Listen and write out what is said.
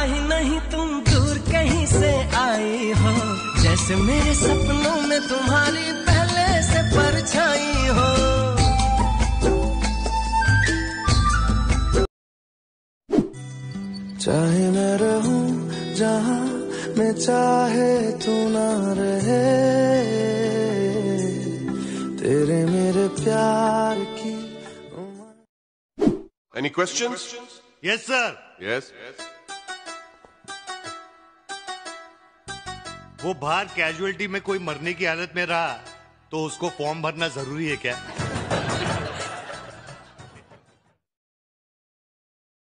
ही नहीं तुम दूर कहीं से आई हो, जैसे मेरे सपनों में तुम्हारी पहले से परछाई हो। चाहे मैं रहूं जहां मैं चाहे तू ना रहे, तेरे मेरे प्यार की। Any questions? Yes, sir. Yes. वो बाहर कैजुअलिटी में कोई मरने की हालत में रहा तो उसको फॉर्म भरना जरूरी है क्या?